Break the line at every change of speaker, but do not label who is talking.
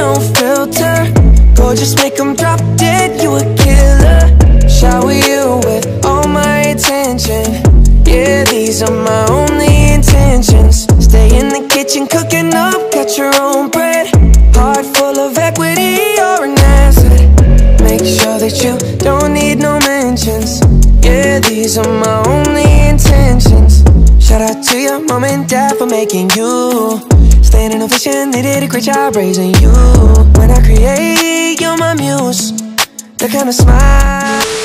no filter. Gorgeous, make them drop dead, you a killer. Shower you with all my attention. Yeah, these are my only intentions. Stay in the kitchen cooking up, got your own bread. Heart full of equity, you're an asset. Make sure that you don't need no mentions. Yeah, these are my only intentions. Shout out to your mom and dad for making you. Staying in a vision, they did a great job raising you. When I create, you're my muse. The kind of smile